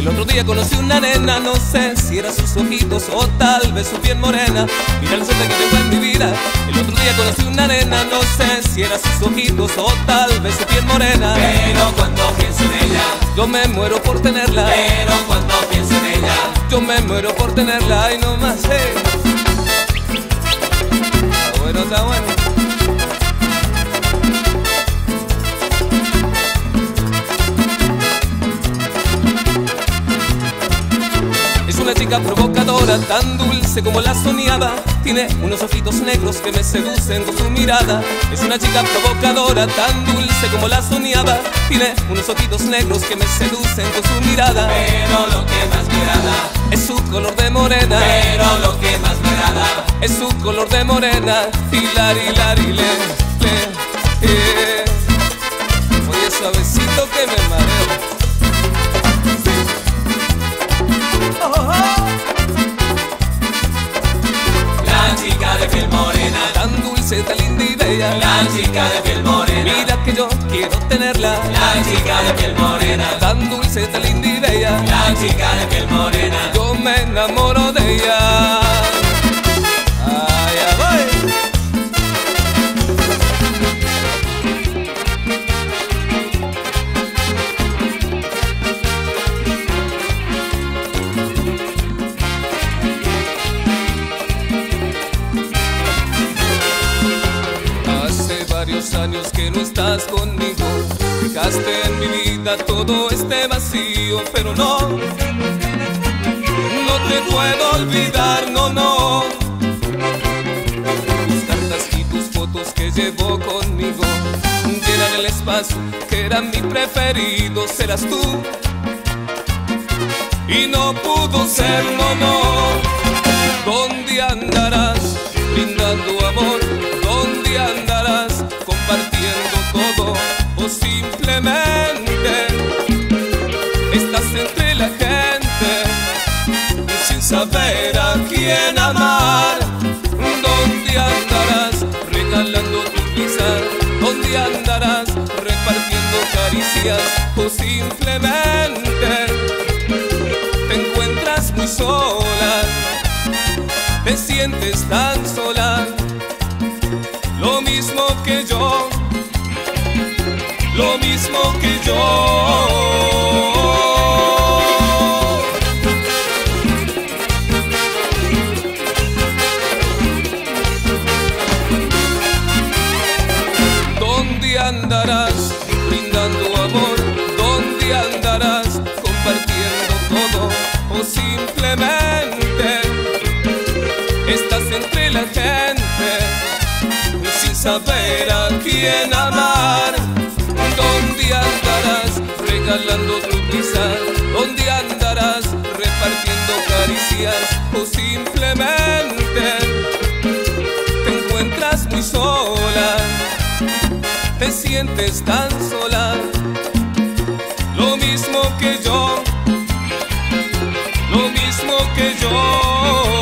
El otro día conocí una nena, no sé si eran sus ojitos o tal vez su piel morena. Mira la suerte que tengo en mi vida. El otro día conocí una nena, no sé si eran sus ojitos o tal vez su piel morena. Pero cuando pienso en ella, yo me muero por tenerla. pero cuando pienso en ella, yo me muero por tenerla. Ay, no más, Está bueno, está bueno. Una chica provocadora, tan dulce como la soñaba. Tiene unos ojitos negros que me seducen con su mirada. Es una chica provocadora, tan dulce como la soñaba. Tiene unos ojitos negros que me seducen con su mirada. pero lo que más me agrada es su color de morena. Pero lo que más me agrada es su color de morena. Hilar, hilar, hilar, Oye, suavecito que me mareo. La chica de piel morena, tan dulce, tan linda y bella. la chica de piel morena, mira que yo quiero tenerla. la chica de piel morena, tan dulce, tan linda y bella. la chica de piel morena. Yo me enamoro de ella. Ay, ay, voy. Años que no estás conmigo, dejaste en mi vida todo este vacío, pero no te puedo olvidar, no, no. Tus cartas y tus fotos que llevo conmigo llenan el espacio que era mi preferido. Serás tú y no pudo ser, no, no. ¿Dónde andarás brindando amor? ¿Dónde andarás compartiendo todo? O simplemente estás entre la gente sin saber a quién amar. ¿Dónde andarás regalando tu risa? ¿Dónde andarás repartiendo caricias? O simplemente te encuentras muy sola, te sientes tan sola. Lo mismo que yo, lo mismo que yo. ¿Dónde andarás brindando amor? ¿Dónde andarás compartiendo todo? O simplemente estás entre la gente sin saber a quién amar. ¿Dónde andarás regalando tu risa? ¿Dónde andarás repartiendo caricias? O simplemente te encuentras muy sola, te sientes tan sola. Lo mismo que yo, lo mismo que yo.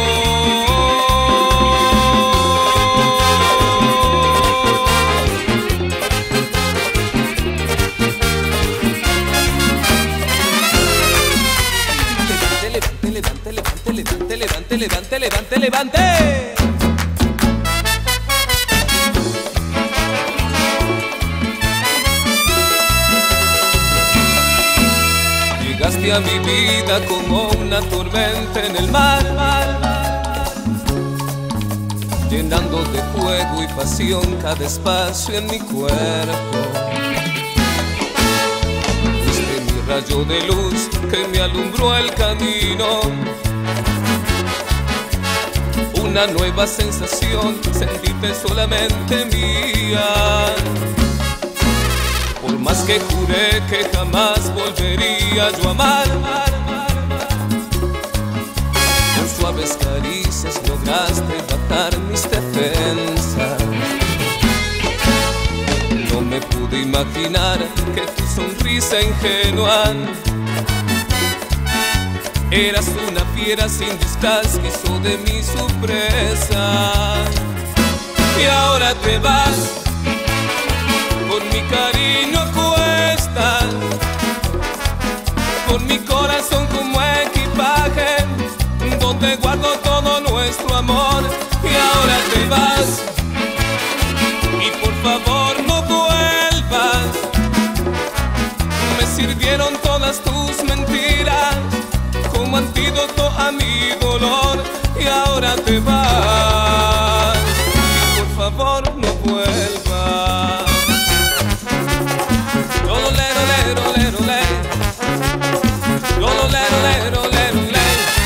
Levante, levante, levante. Llegaste a mi vida como una tormenta en el mar, llenando de fuego y pasión cada espacio en mi cuerpo. Fuiste mi rayo de luz que me alumbró el camino. Una nueva sensación, sentirte solamente mía. Por más que juré que jamás volvería yo a amar, con suaves caricias lograste matar mis defensas. No me pude imaginar que tu sonrisa ingenua eras una fiera sin disfraz que hizo de mí su presa. Y ahora te vas, con mi cariño a cuestas, con mi corazón te vas y por favor no vuelvas. Me sirvieron todas tus mentiras como antídoto a mi dolor y ahora te vas y por favor no vuelvas. Lolo, lero, lero, lero, lero. Lolo, lero, lero, lero, lero.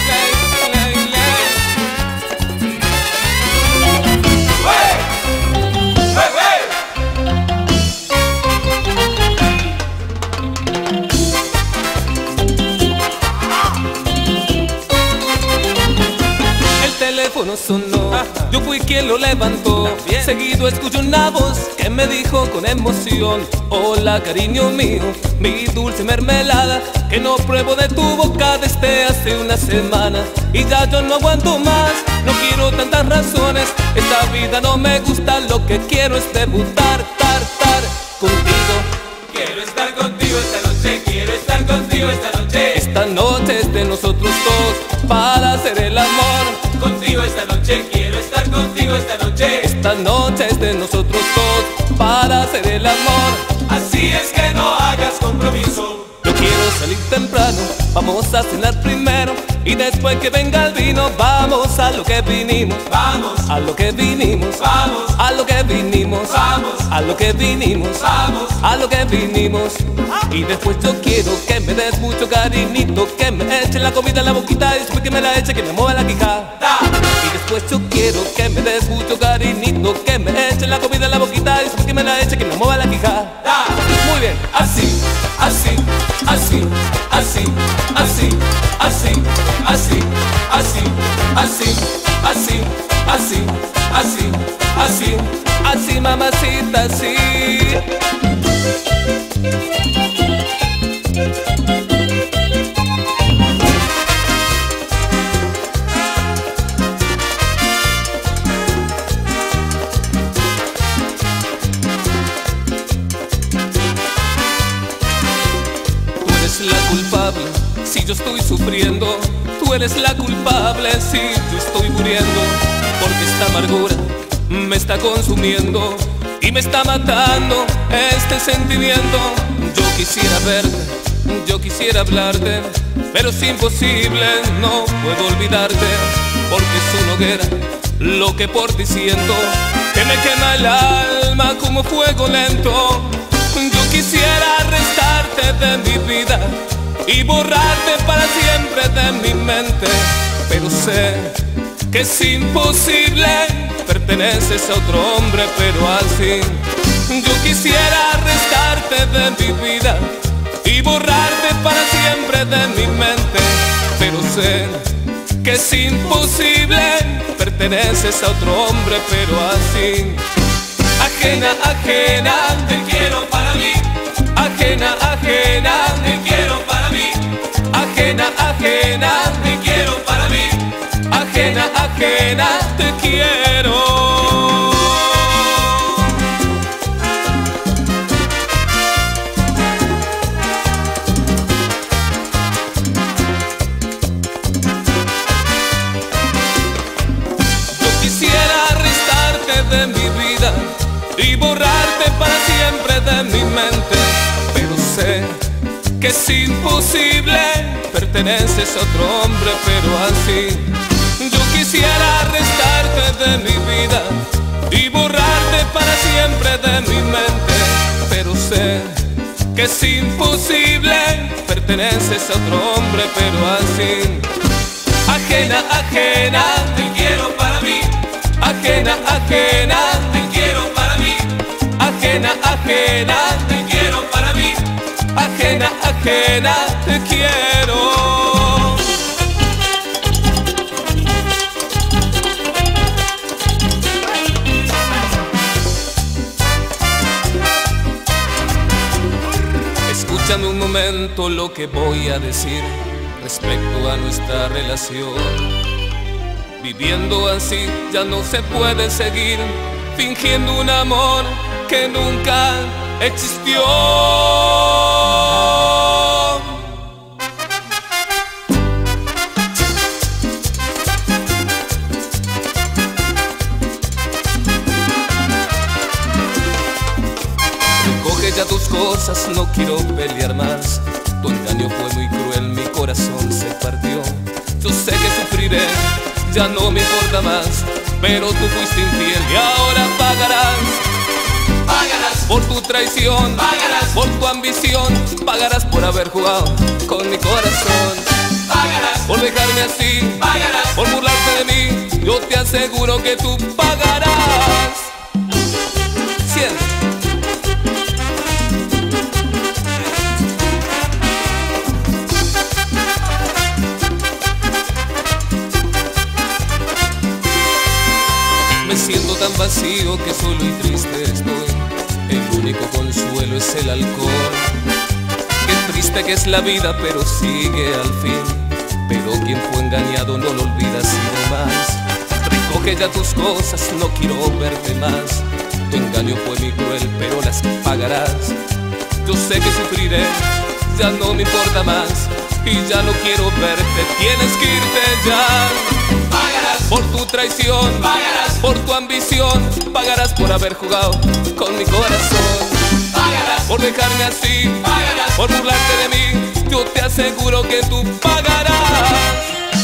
El teléfono sonó, yo fui quien lo levantó. Seguido escucho una voz que me dijo con emoción: hola cariño mío, mi dulce mermelada, que no pruebo de tu boca desde hace una semana. Y ya yo no aguanto más, no quiero tantas razones, esta vida no me gusta, lo que quiero es debutar, contigo. Quiero estar contigo esta noche, quiero estar contigo esta noche. Esta noche es de nosotros dos para hacer el amor. Contigo esta noche, quiero estar contigo esta noche. Esta noche es de nosotros dos para hacer el amor. Así es que no hagas compromiso. Yo quiero salir temprano, vamos a cenar primero y después que venga el vino vamos a lo que vinimos. Vamos, A lo que vinimos, vamos, a lo que vinimos, vamos, a lo que vinimos, vamos. a lo que vinimos. Y después yo quiero que me des mucho cariñito, que me eche la comida en la boquita y después que me la eche, que me mueva la quijada. Y después yo quiero que me des mucho cariñito, que me eche la comida en la boquita y después que me la eche, que me mueva la quijada. Muy bien, Así, así, así, así, así, así, así, así, así, así, así, así, así. así mamacita, así. Tú eres la culpable si yo estoy sufriendo, tú eres la culpable si yo estoy muriendo, porque esta amargura me está consumiendo y me está matando este sentimiento. Yo quisiera verte, yo quisiera hablarte, pero es imposible, no puedo olvidarte, porque es una hoguera lo que por ti siento, que me quema el alma como fuego lento. Yo quisiera arrestarte de mi vida y borrarte para siempre de mi mente, pero sé que es imposible, perteneces a otro hombre, pero así. Yo quisiera arrestarte de mi vida y borrarte para siempre de mi mente, pero sé que es imposible, perteneces a otro hombre, pero así. Ajena, ajena, Te quiero para mí, ajena, ajena, te quiero para mí, ajena, ajena, te quiero para mí. ajena, ajena, te quiero. Yo quisiera arrestarte de mi vida y borrarte para siempre de mi mente, pero sé que es imposible, perteneces a otro hombre, pero así. Yo quisiera arrestarte de mi vida y borrarte para siempre de mi mente, pero sé que es imposible, perteneces a otro hombre, pero así. Ajena, ajena, Te quiero para mí, ajena, ajena, te quiero para mí, ajena, ajena, te quiero para mí. ajena, ajena, te quiero. Escúchame un momento lo que voy a decir respecto a nuestra relación. Viviendo así ya no se puede seguir, fingiendo un amor que nunca existió. cosas, no quiero pelear más. Tu engaño fue muy cruel, mi corazón se partió. Yo sé que sufriré, ya no me importa más, pero tú fuiste infiel y ahora pagarás. Pagarás Por tu traición, Pagarás por tu ambición, pagarás por haber jugado con mi corazón. Pagarás Por dejarme así, Pagarás por burlarte de mí, yo te aseguro que tú pagarás. Siente. Me siento tan vacío que solo y triste estoy. El único consuelo es el alcohol. Qué triste que es la vida, pero sigue al fin. Pero quien fue engañado no lo olvida así nomás. Recoge ya tus cosas, no quiero verte más. Tu engaño fue muy cruel, pero las pagarás. Yo sé que sufriré, ya no me importa más. Y ya no quiero verte, tienes que irte ya. Pagarás Por tu traición, Pagarás por tu ambición, pagarás por haber jugado con mi corazón. Pagarás Por dejarme así, Pagarás por burlarte de mí, yo te aseguro que tú pagarás.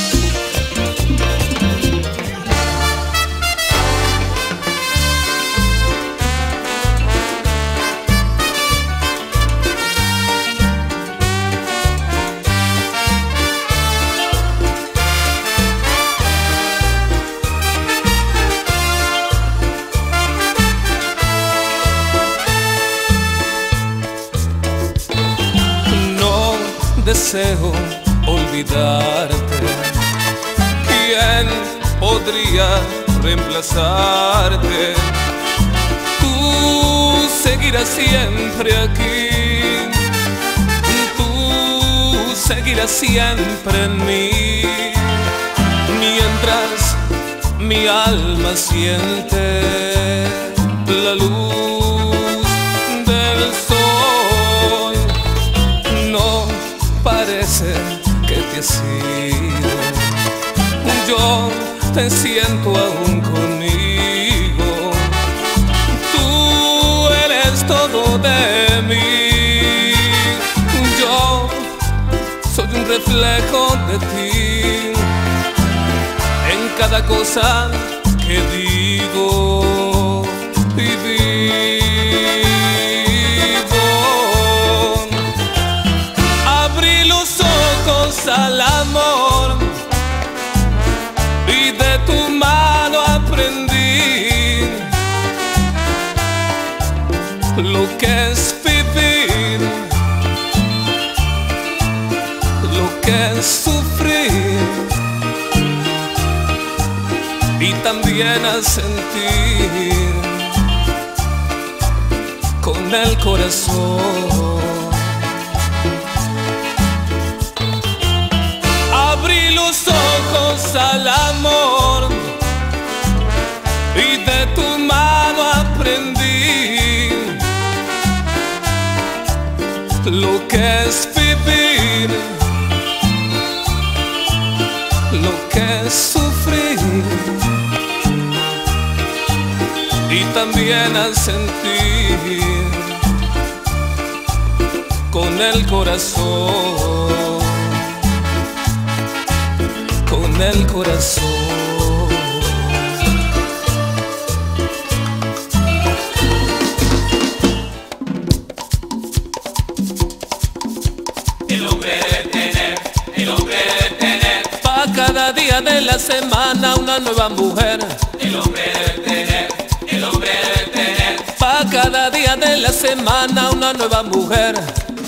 Deseo olvidarte. ¿Quién podría reemplazarte? Tú seguirás siempre aquí. Tú seguirás siempre en mí. Mientras mi alma siente la luz del sol, no parece que te has ido. Yo te siento aún conmigo. Tú eres todo de mí. Yo soy un reflejo de ti en cada cosa que digo y vivo. Al amor y de tu mano aprendí lo que es vivir, lo que es sufrir y también a sentir con el corazón. Los ojos al amor y de tu mano aprendí lo que es vivir, lo que es sufrir y también a sentir con el corazón. Con el corazón. El hombre debe tener, el hombre debe tener. Pa' cada día de la semana una nueva mujer. El hombre debe tener, el hombre debe tener. Pa' cada día de la semana una nueva mujer.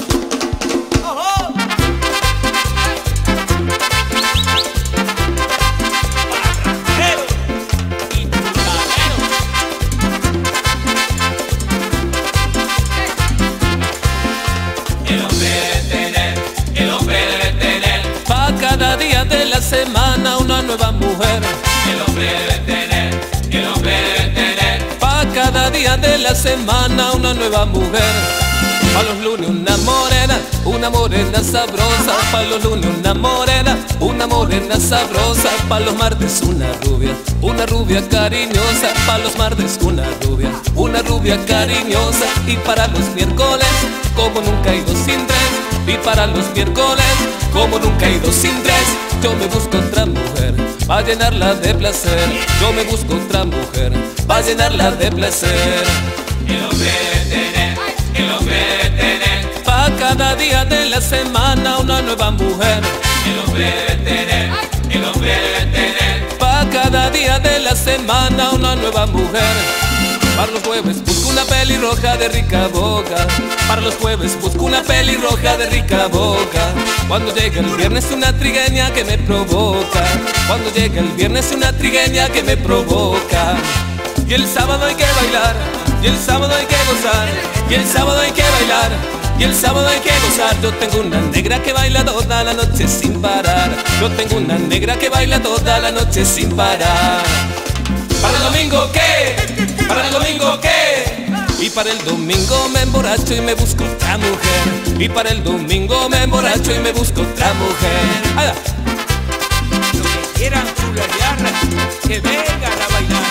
Cada día de la semana una nueva mujer. El hombre debe tener, el hombre debe tener. Pa' cada día de la semana una nueva mujer. Pa' los lunes una morena sabrosa. Pa' los lunes una morena sabrosa. Pa' los martes una rubia cariñosa. Pa' los martes una rubia cariñosa. Y para los miércoles, como nunca he ido sin tres. Y para los miércoles, como nunca he ido sin tres. Yo me busco otra mujer, pa' llenarla de placer. Yo me busco otra mujer, pa' llenarla de placer. El hombre debe tener, el hombre debe tener. Pa' cada día de la semana una nueva mujer. El hombre debe tener, el hombre debe tener. Pa' cada día de la semana una nueva mujer. Para los jueves busco una pelirroja de rica boca. Para los jueves busco una pelirroja de rica boca. Cuando llega el viernes una trigueña que me provoca. Cuando llega el viernes una trigueña que me provoca. Y el sábado hay que bailar, y el sábado hay que gozar, y el sábado hay que bailar, y el sábado hay que gozar. Yo tengo una negra que baila toda la noche sin parar. Yo tengo una negra que baila toda la noche sin parar. ¿Para el domingo qué? ¿Para el domingo qué? Y para el domingo me emborracho y me busco otra mujer. Y para el domingo me emborracho y me busco otra mujer. ¡Ay! Los que quieran chulear, que vengan a bailar.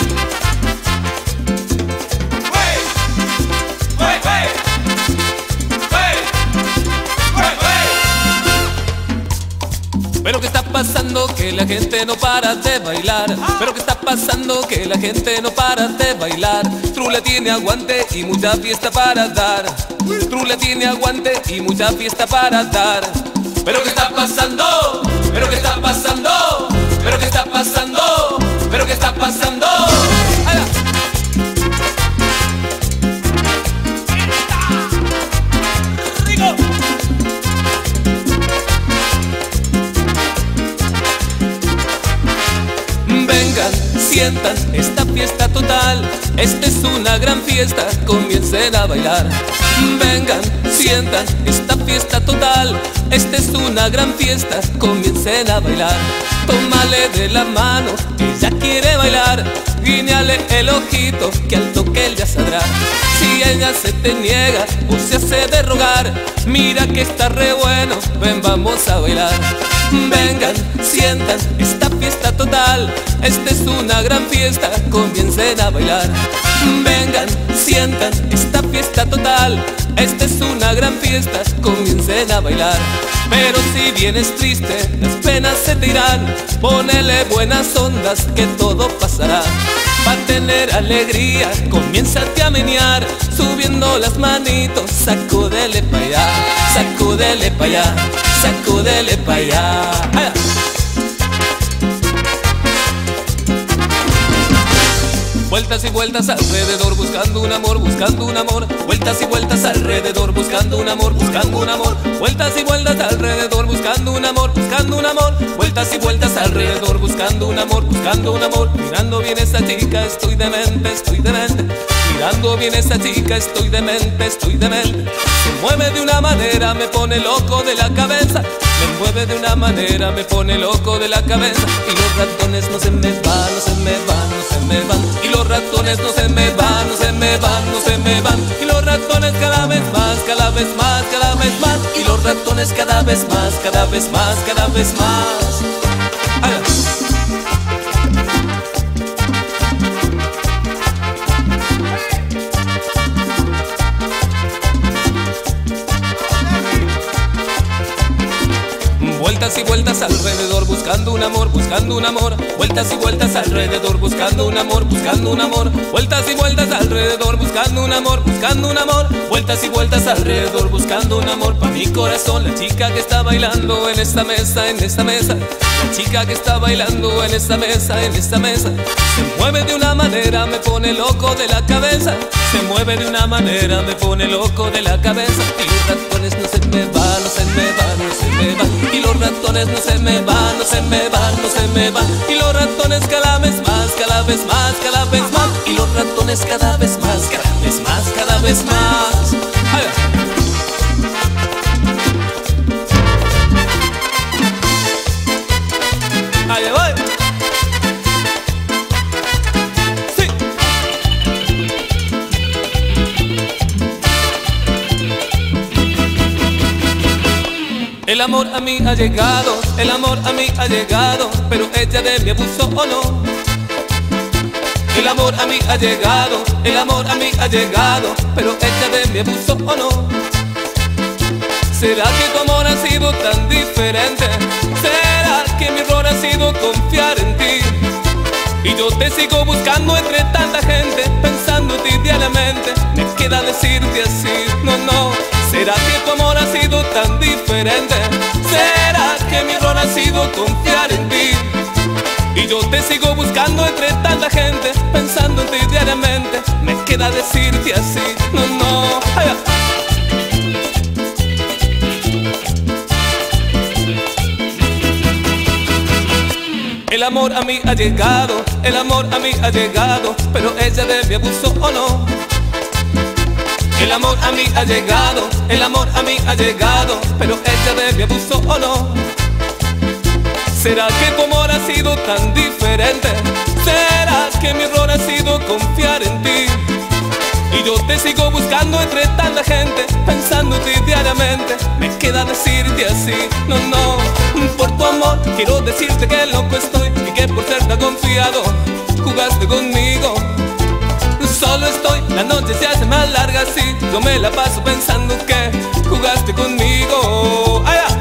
¡Wey! ¡Wey, wey! ¡Wey! ¡Wey, wey! Pero ¿qué está pasando? Que la gente no para de bailar. Pero ¿qué está pasando? Que la gente no para de bailar. Trula tiene aguante y mucha fiesta para dar. Trula tiene aguante y mucha fiesta para dar. Pero ¿qué está pasando? Pero ¿qué está pasando? Pero ¿qué está pasando? Pero ¿qué está pasando? ¡Ay! Sientan esta fiesta total, esta es una gran fiesta, comiencen a bailar. Vengan, sientan esta fiesta total, esta es una gran fiesta, comiencen a bailar. Tómale de la mano, ella quiere bailar, guiñale el ojito, que al toque él ya saldrá. Si ella se te niega o se hace de rogar, mira que está re bueno, ven vamos a bailar. Vengan, sientan esta fiesta total, esta es una gran fiesta, comiencen a bailar. Vengan, sientan esta fiesta total, esta es una gran fiesta, comiencen a bailar. Pero si vienes triste, las penas se te irán, ponele buenas ondas que todo pasará. Pa' tener alegría, comiénzate a menear, subiendo las manitos, sacúdele pa' allá, sacúdele pa' allá, sacúdele pa' allá. ¡Ay! Vueltas y vueltas alrededor buscando un amor, buscando un amor. Vueltas y vueltas alrededor buscando un amor, buscando un amor. Vueltas y vueltas alrededor buscando un amor, buscando un amor. Vueltas y vueltas alrededor buscando un amor, buscando un amor. Mirando bien esa chica, estoy demente, estoy demente. Mirando bien esa chica, estoy demente, estoy demente. Se mueve de una manera, me pone loco de la cabeza. Me mueve de una manera, me pone loco de la cabeza. Y los ratones no se me van, no se me van, no se me van. Y los ratones no se me van, no se me van, no se me van. Y los ratones cada vez más, cada vez más, cada vez más. Y los ratones cada vez más, cada vez más, cada vez más. ¡Ay! Vueltas y vueltas alrededor buscando un amor, buscando un amor. Vueltas y vueltas alrededor buscando un amor, buscando un amor. Vueltas y vueltas alrededor buscando un amor, buscando un amor. Vueltas y vueltas alrededor buscando un amor pa' mi corazón. La chica que está bailando en esta mesa, en esta mesa. La chica que está bailando en esta mesa, en esta mesa. Se mueve de una manera, me pone loco de la cabeza. Se mueve de una manera, me pone loco de la cabeza. Y los ratones no se me van, no se me van, no se me van. Y los ratones no se me van, no se me van, no se me van. Y los ratones cada vez más, cada vez más, cada vez más. Y los ratones cada vez más, cada vez más, cada vez más. ¡Ay! ¡Ahí voy! ¡Sí! amor a mí ha llegado, el amor a mí ha llegado, pero ella de mí abusó o no. El amor a mí ha llegado, el amor a mí ha llegado, pero ella de mí abusó o no. ¿Será que tu amor ha sido tan diferente? ¿Será que mi error ha sido confiar en ti? Y yo te sigo buscando entre tanta gente, pensando en ti diariamente. Me queda decirte así, no, no. ¿Será que tu amor ha sido tan diferente? ¿Será que mi error ha sido confiar en ti? Y yo te sigo buscando entre tanta gente, pensando en ti diariamente. Me queda decirte así, no, no. Ay, ay. El amor a mí ha llegado, el amor a mí ha llegado, pero ella de mí abusó o no. El amor a mí ha llegado, el amor a mí ha llegado, pero ella de mí abusó o no. ¿Será que tu amor ha sido tan diferente? ¿Será que mi error ha sido confiar en ti? Y yo te sigo buscando entre tanta gente, pensando en ti diariamente. Me queda decirte así, no, no. Por tu amor quiero decirte que loco estoy y que por ser tan confiado jugaste conmigo. Solo estoy, la noche se hace más larga así. Yo me la paso pensando que jugaste conmigo. ¡Ay, ay!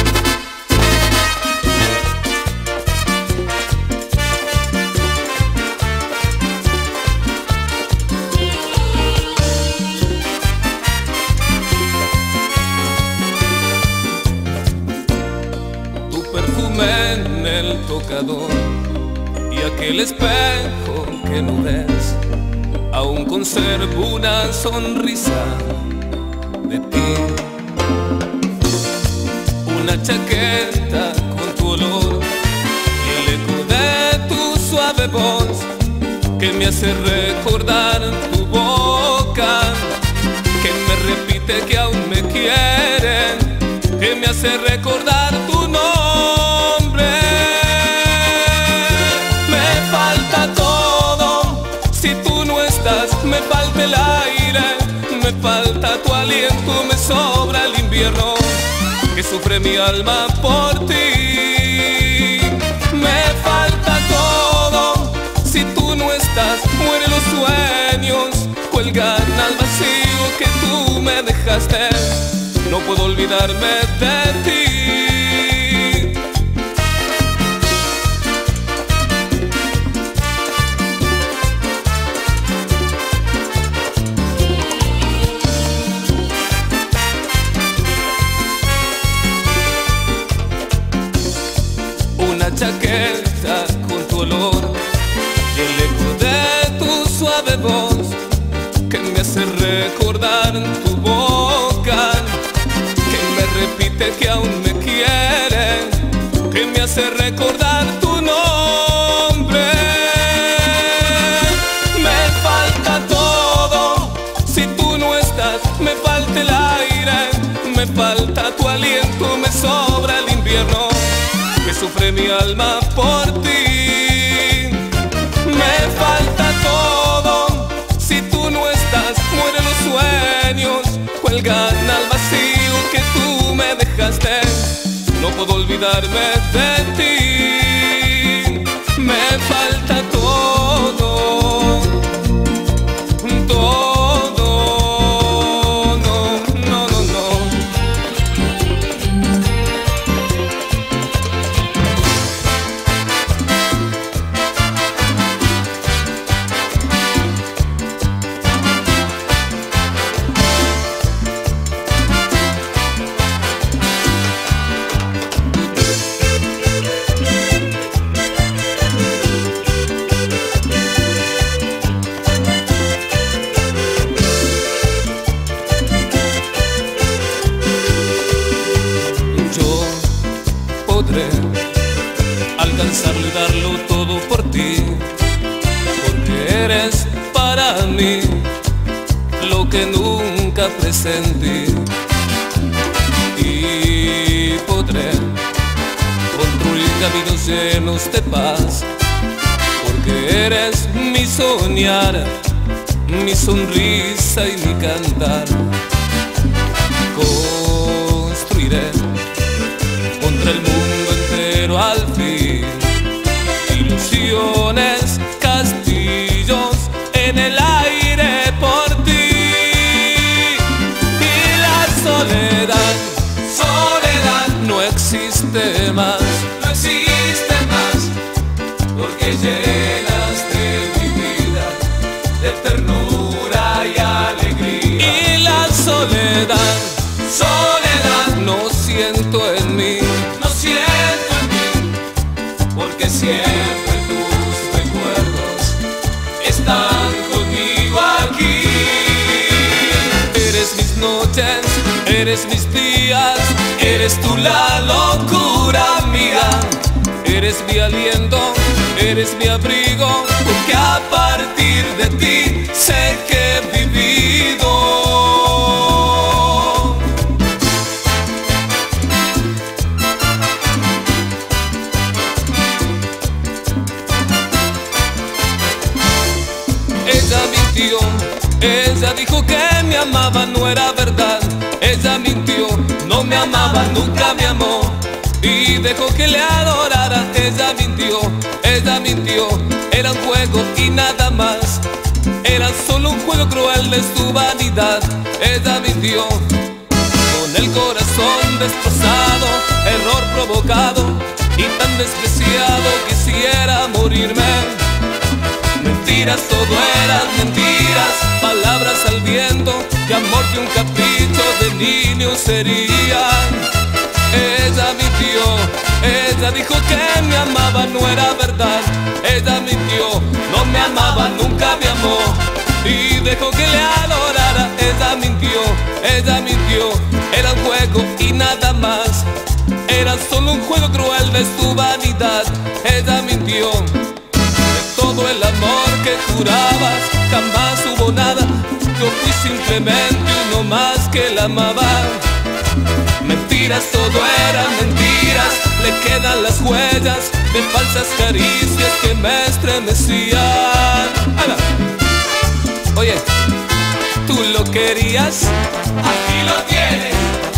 En el tocador y aquel espejo que no ves, aún conservo una sonrisa de ti. Una chaqueta con tu olor y el eco de tu suave voz que me hace recordar tu boca, que me repite que aún me quiere, que me hace recordar tu nombre. Me falta el aire, me falta tu aliento, me sobra el invierno que sufre mi alma por ti. Me falta todo, si tú no estás, mueren los sueños, cuelgan al vacío que tú me dejaste. No puedo olvidarme de ti. Chaqueta con tu olor y el eco de tu suave voz que me hace recordar tu boca, que me repite que aún me quiere, que me hace recordar tu nombre. Me falta todo, si tú no estás, me falta el aire, me falta tu aliento, me sobra el invierno que sufre mi alma por ti. Me falta todo, si tú no estás, mueren los sueños, cuelgan al vacío que tú me dejaste. No puedo olvidarme de ti. Me falta todo, todo, no, no, no, no. Alcanzarlo y darlo todo por ti, porque eres para mí lo que nunca presentí. Y podré construir caminos llenos de paz, porque eres mi soñar, mi sonrisa y mi cantar. Construiré siempre tus recuerdos están conmigo aquí. Eres mis noches, eres mis días, eres tú la locura mía. Eres mi aliento, eres mi abrigo, porque a partir de ti sé que he vivido. Ella mintió, ella dijo que me amaba, no era verdad. Ella mintió, no me amaba, nunca me amó y dejó que le adorara. Ella mintió, era un juego y nada más. Era solo un juego cruel de su vanidad. Ella mintió, con el corazón destrozado, error provocado y tan despreciado, quisiera morirme. Mentiras, todo eran mentiras, palabras al viento, que amor que un capricho de niño sería. Ella mintió, ella dijo que me amaba, no era verdad. Ella mintió, no me amaba, nunca me amó y dejó que le adorara. Ella mintió, era un juego y nada más. Era solo un juego cruel de su vanidad. Ella mintió. Todo el amor que jurabas, jamás hubo nada. Yo fui simplemente uno más que la amaba. Mentiras, todo eran mentiras. Le quedan las huellas de falsas caricias que me estremecían. ¡Hala! Oye, ¿tú lo querías? Aquí lo tienes.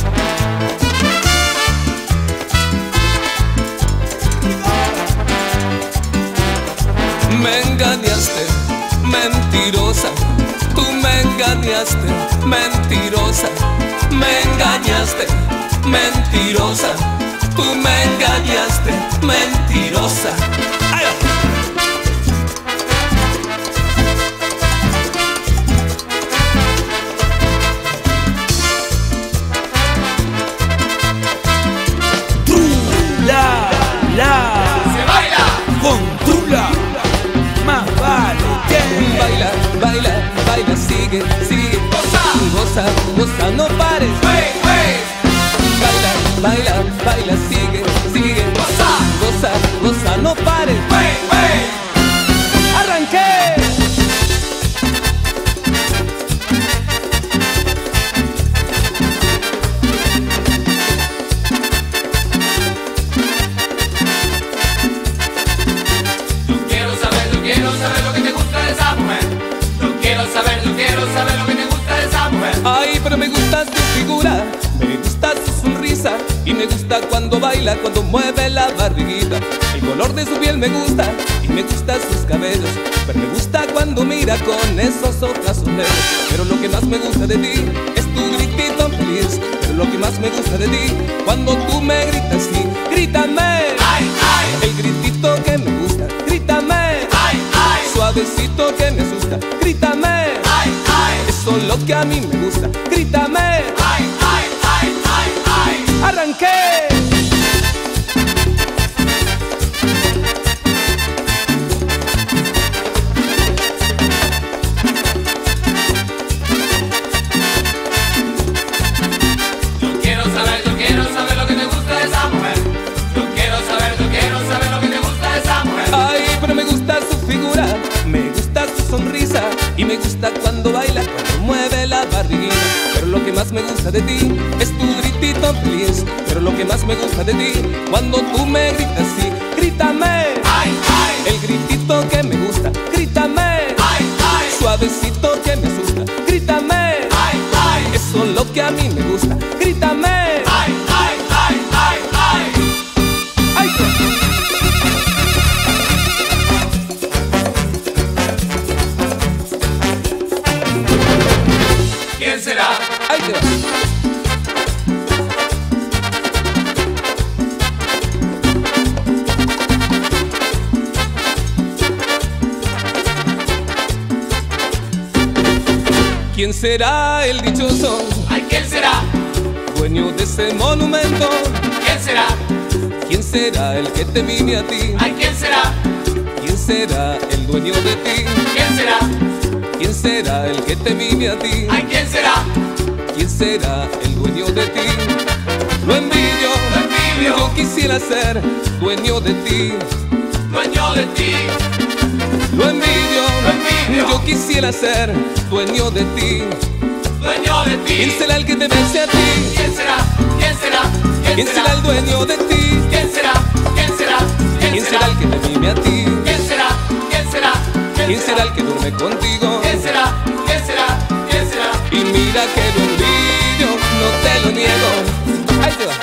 Me engañaste, mentirosa. Tú me engañaste, mentirosa. Me engañaste, mentirosa. Tú me engañaste, mentirosa. ¡Ay! Se baila con Tula. Más vale que Baila, baila, baila, sigue, sigue. goza, Goza, goza, no pares. wey, wey, Baila, baila, baila, sigue, sigue. goza, Goza, goza, no pares. wey, wey. ¡Arranqué! Quiero saber lo que te gusta de esa mujer. Quiero saber lo que te gusta de esa mujer. Ay, pero me gusta su figura, me gusta su sonrisa y me gusta cuando baila, cuando mueve la barriguita. El color de su piel me gusta y me gustan sus cabellos, pero me gusta cuando mira con esos ojos azules. Pero lo que más me gusta de ti es tu gritito feliz. Pero lo que más me gusta de ti, cuando tú me gritas así, grítame. Ay, ay, El gritito que me gusta, grítame. ay, ay, Suavecito que me asusta, grítame. ay, ay, Eso es lo que a mí me gusta, grítame. ay, ay, ay, ay, ay. ¡Arranqué! Quiero saber lo que te gusta de esa mujer. Quiero saber lo que te gusta de esa mujer. Ay, pero me gusta su figura, me gusta su sonrisa y me gusta cuando baila, cuando mueve la barriguita. Pero lo que más me gusta de ti es tu gritito feliz. Pero lo que más me gusta de ti, cuando tú me gritas así, grítame. Ay, ay, El gritito que me gusta, grítame. ay, ay, Suavecito que me asusta, grítame. ay, ay, Eso es lo que a mí me gusta, grítame. ay, ay, ay, ay, ay. ¡Ay! ¿Quién será? ¡Ahí te va! ¿Quién será el dichoso, Ay, ¿quién será? dueño de ese monumento? ¿Quién será? ¿Quién será el que te mime a ti? Ay, ¿quién será? ¿Quién será el dueño de ti? ¿Quién será? ¿Quién será el que te mime a ti? Ay, ¿quién será? ¿Quién será el dueño de ti? Lo envidio, yo quisiera ser dueño de ti. Dueño de ti. Lo envidio, yo quisiera ser dueño de ti. Dueño de ti. ¿Quién será el que te bese a ti? ¿Quién será? ¿Quién será? ¿Quién será el dueño de ti? ¿Quién será? ¿Quién será? ¿Quién será el que te mime a ti? ¿Quién será? ¿Quién será? ¿Quién será el que duerme contigo? ¿Quién será? ¿Quién será? ¿Quién será? Y mira que lo envidio, no te lo niego. Ahí te va.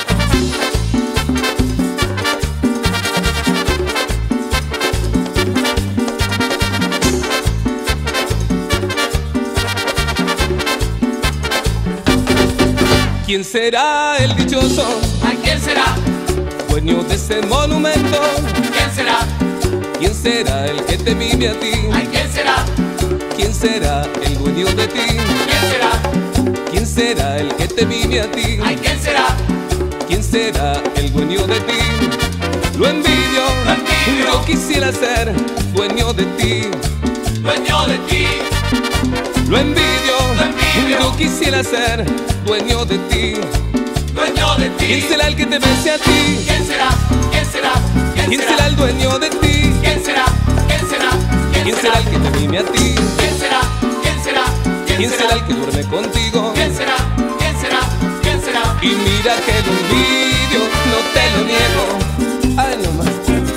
¿Quién será el dichoso? ¿A quién será? Dueño de ese monumento. ¿Quién será? ¿Quién será el que te mime a ti? ¿A quién será? ¿Quién será el dueño de ti? ¿Quién será? ¿Quién será el que te mime a ti? ¿A quién será? ¿Quién será el dueño de ti? Lo envidio, yo quisiera ser dueño de ti. Dueño de ti. Lo envidio, yo quisiera ser dueño de ti. Dueño de ti. ¿Quién será el que te bese a ti? ¿Quién será? ¿Quién será? ¿Quién será el dueño de ti? ¿Quién será? ¿Quién será? ¿Quién será el que te mime a ti? ¿Quién será? ¿Quién será? ¿Quién será el que duerme contigo? ¿Quién será? ¿Quién será? ¿Quién será? Y mira que lo envidio, no te lo niego. Ay, nomás.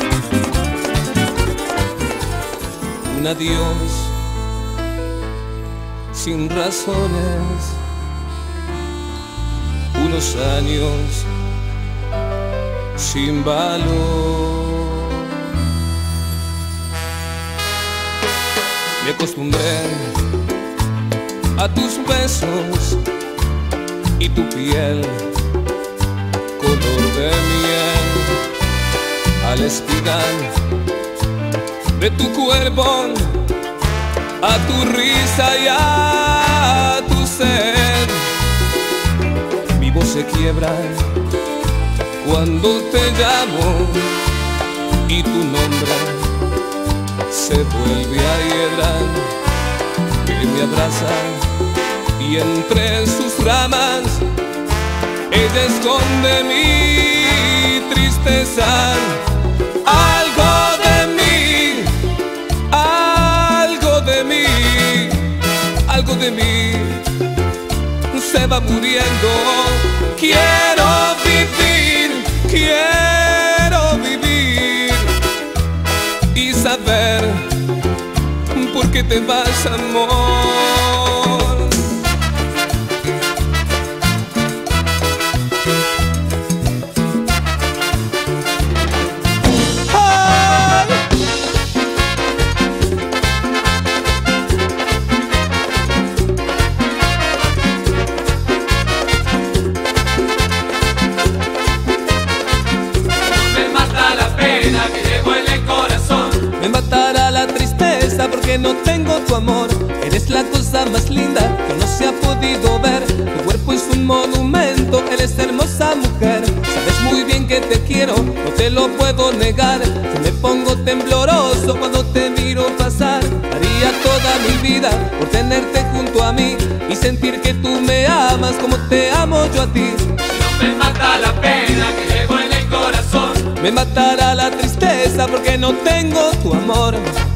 Un adiós sin razones, unos años sin valor. Me acostumbré a tus besos y tu piel, color de miel, al espigar de tu cuerpo, a tu risa y a tu sed. Mi voz se quiebra cuando te llamo y tu nombre se vuelve a hiedra, que me abraza y entre sus ramas ella esconde mi tristeza. Algo de mí, algo de mí, algo de mí se va muriendo. Quiero vivir y saber por qué te vas, amor. Me matará la tristeza porque no tengo tu amor. Eres la cosa más linda que no se ha podido ver. Tu cuerpo es un monumento, eres hermosa mujer. Sabes muy bien que te quiero, no te lo puedo negar. Yo me pongo tembloroso cuando te miro pasar. Daría toda mi vida por tenerte junto a mí y sentir que tú me amas como te amo yo a ti. No me mata la pena que llevo en el corazón. Me matará la tristeza porque no tengo tu amor.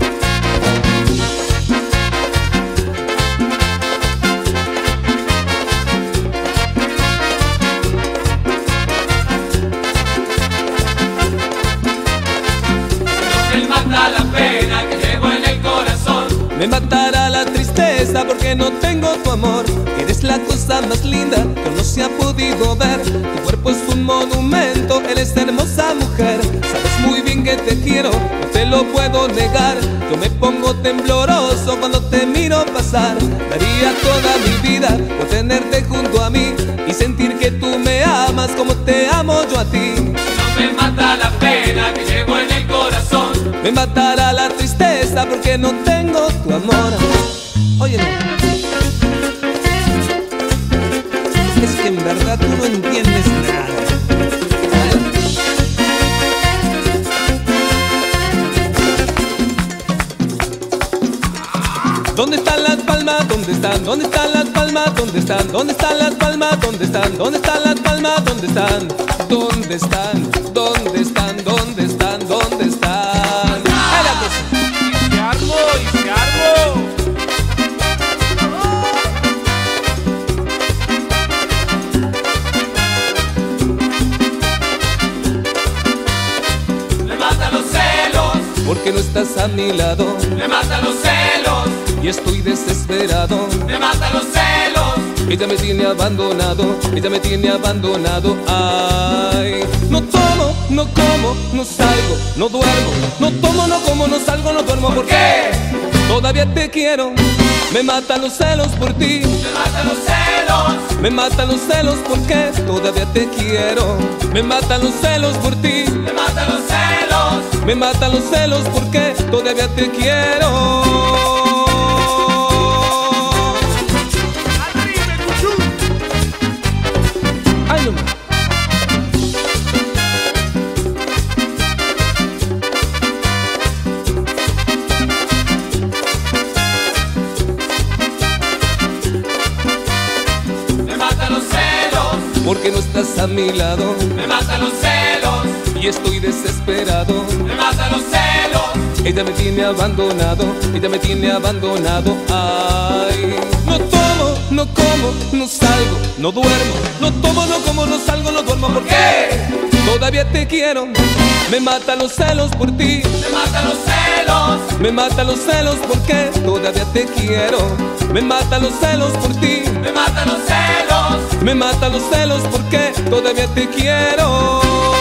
Me mata la pena que llevo en el corazón. Me matará la tristeza porque no tengo tu amor. Eres la cosa más linda que no se ha podido ver. Tu cuerpo es un monumento, eres hermosa mujer. Sabes muy bien que te quiero, no te lo puedo negar. Yo me pongo tembloroso cuando te miro pasar. Daría toda mi vida por tenerte junto a mí y sentir que tú me amas como te amo yo a ti. No me mata la pena que llevo en el corazón. Me matará la tristeza porque no tengo tu amor. Oye, es que en verdad tú no entiendes nada. ¿Dónde están las palmas? ¿Dónde están? ¿Dónde están las palmas? ¿Dónde están? ¿Dónde están las palmas? ¿Dónde están? ¿Dónde están las palmas? ¿Dónde están? ¿Dónde están? ¿Dónde están? ¿Dónde están? ¿Dónde están? ¡Ay, la cosa! Y se armó, y se armó. Me matan los celos, Porque no estás a mi lado me matan los celos, y estoy desesperado. me matan los celos. Ella me tiene abandonado, ella me tiene abandonado. Ay, no tomo, no como, no salgo, no duermo. No tomo, no como, no salgo, no duermo. ¿Por qué? Todavía te quiero. Me matan los celos por ti. Me matan los celos, Me matan los celos porque todavía te quiero. Me matan los celos por ti. me matan los celos. Me matan los celos porque todavía te quiero. Ay, no. Me matan los celos, Porque no estás a mi lado me matan los celos, y estoy desesperado. me matan los celos. Ella me tiene abandonado, ella me tiene abandonado. Ay, no tomo, no como, no salgo, no duermo. No tomo, no como, no salgo, no duermo. ¿Por qué? Todavía te quiero. Me matan los celos por ti. Me matan los celos, Me matan los celos porque todavía te quiero. Me matan los celos por ti. me matan los celos. Me matan los celos porque todavía te quiero.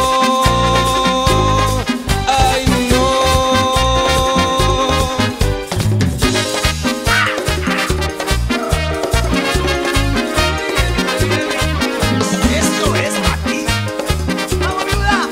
Ay, no. Esto es para ti. ¡Vamos, viuda!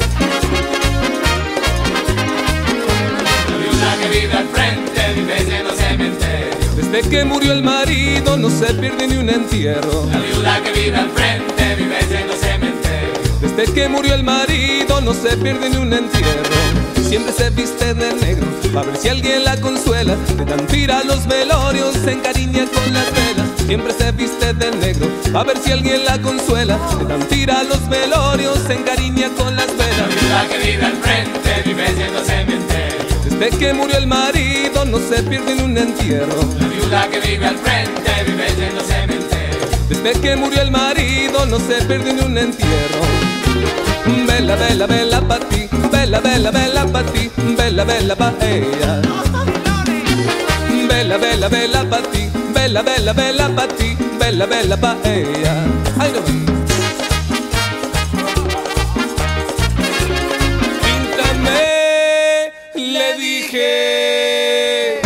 La viuda que vive al frente vive lleno cementerio. Desde que murió el marido no se pierde ni un entierro. La viuda que vive al frente vive lleno cementerio. Desde que murió el marido no se pierde ni un entierro. Siempre se viste de negro, para ver si alguien la consuela. Le dan tira a los velorios, se encariña con las velas. Siempre se viste de negro, para ver si alguien la consuela. Le dan tira a los velorios, se encariña con las La velas. viuda que vive al frente vive lleno cementerio. Desde que murió el marido no se pierde ni un entierro. La viuda que vive al frente vive lleno cementerio. Desde que murió el marido no se pierde ni un entierro. Vela, vela, vela pa' ti, vela, vela, vela pa' ti, vela, vela pa' ella. Vela, vela, vela pa' ti, vela, vela, vela pa' ti, vela, vela pa' ella. Ay, no. Píntame, le dije.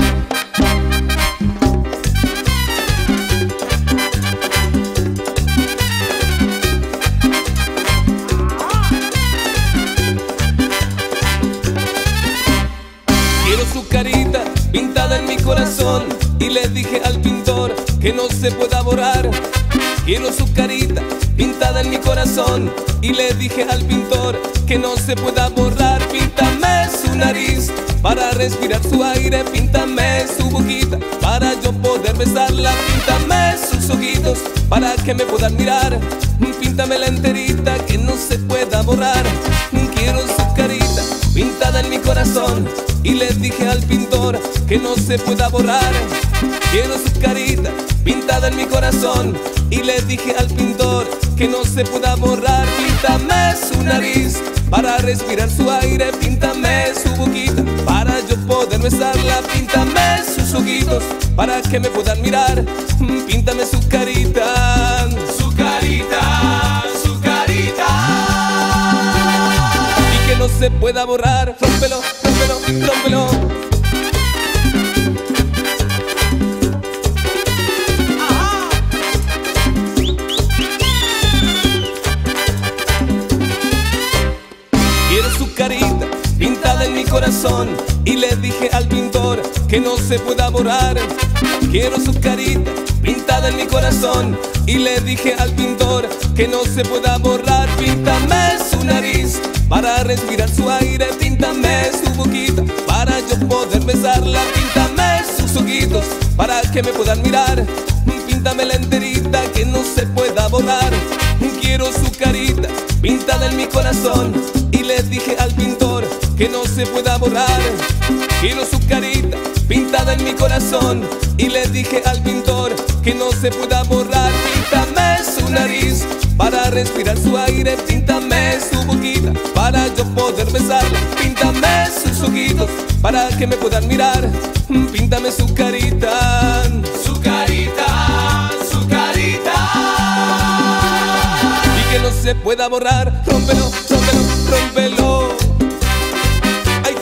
Quiero su carita pintada en mi corazón y le dije al pintor que no se pueda borrar. Quiero su carita pintada en mi corazón y le dije al pintor que no se pueda borrar. Píntame su nariz para respirar su aire, píntame su boquita para yo poder besarla, píntame sus ojitos para que me puedan mirar, píntamela enterita que no se pueda borrar. Quiero su carita pintada en mi corazón y le dije al pintor que no se pueda borrar. Quiero su carita pintada en mi corazón y le dije al pintor que no se pueda borrar. Píntame su nariz para respirar su aire, píntame su boquita para yo poder besarla, píntame sus ojitos para que me puedan mirar, píntame su carita, Su carita, su carita. y que no se pueda borrar. Rómpelo, rómpelo, rómpelo. Quiero su carita pintada en mi corazón y le dije al pintor que no se pueda borrar. Quiero su carita pintada en mi corazón y le dije al pintor que no se pueda borrar. Píntame su nariz para respirar su aire, píntame su boquita para yo poder besarla, píntame sus ojitos para que me puedan mirar. Píntame la enterita que no se pueda borrar. Quiero su carita pintada en mi corazón, y le dije al pintor que no se pueda borrar. Quiero su carita pintada en mi corazón, y le dije al pintor que no se pueda borrar. Píntame su nariz para respirar su aire, píntame su boquita para yo poder besarla, píntame sus ojitos para que me puedan mirar, píntame su carita, Su carita, su carita. y que no se pueda borrar. Rómpelo, rómpelo, rómpelo. Ay.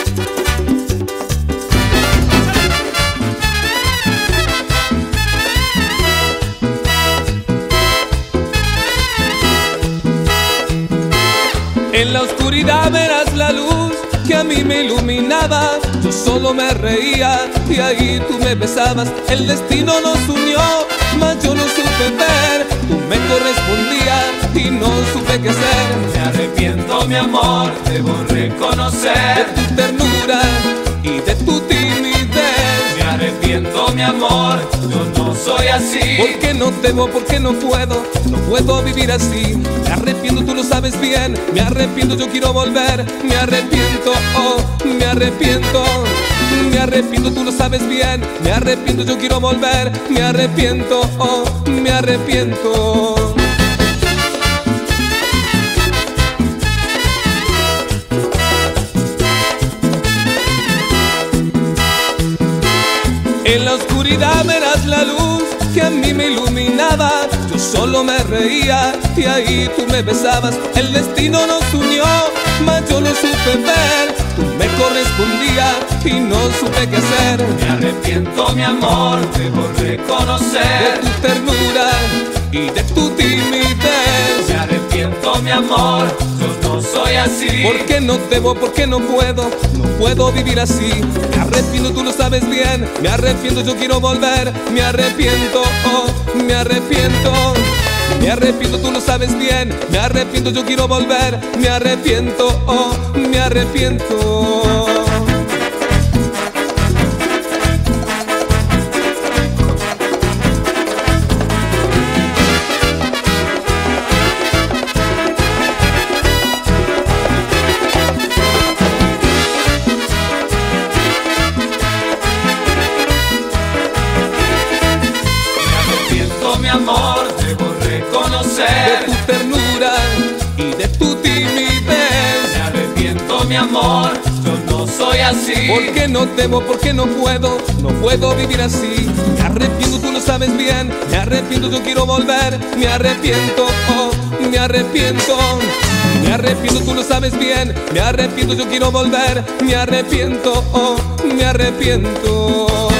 En la oscuridad verás la luz que a mí me iluminaba. Yo solo me reía y ahí tú me besabas. El destino nos unió, mas yo no supe ver. Tú me correspondías y no supe qué hacer. Me arrepiento, mi amor, debo De reconocer. tu ternura y de tu timidez. Me arrepiento, mi amor, yo no soy así. ¿Por qué no debo? ¿Por qué no puedo? No puedo vivir así. Me arrepiento, tú lo sabes bien. Me arrepiento, yo quiero volver. Me arrepiento, oh, me arrepiento. Me arrepiento, tú lo sabes bien. Me arrepiento, yo quiero volver. Me arrepiento, oh, me arrepiento. En la oscuridad verás la luz que a mí me iluminaba. Yo solo me reía y ahí tú me besabas. El destino nos unió, mas yo no supe ver. Tú me correspondías y no supe qué hacer. Me arrepiento, mi amor, debo De reconocer. tu ternura y de tu timidez. Me arrepiento, mi amor, yo no soy así. ¿Por qué no debo? ¿Por qué no puedo? No puedo vivir así. Me arrepiento, tú lo sabes bien. Me arrepiento, yo quiero volver. Me arrepiento, oh, me arrepiento. Me arrepiento, tú lo sabes bien. Me arrepiento, yo quiero volver. Me arrepiento, oh, me arrepiento. Mi amor, debo De reconocer. tu ternura y de tu timidez. Me arrepiento, mi amor, yo no soy así. ¿Por qué no debo? ¿Por qué no puedo? No puedo vivir así. Me arrepiento, tú lo sabes bien. Me arrepiento, yo quiero volver. Me arrepiento, oh, me arrepiento. Me arrepiento, tú lo sabes bien. Me arrepiento, yo quiero volver. Me arrepiento, oh, me arrepiento.